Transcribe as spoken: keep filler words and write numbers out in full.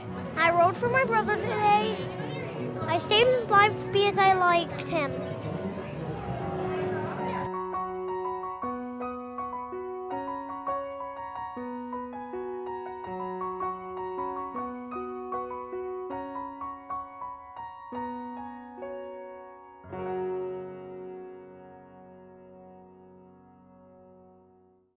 I rode for my brother today. I saved his life because I liked him.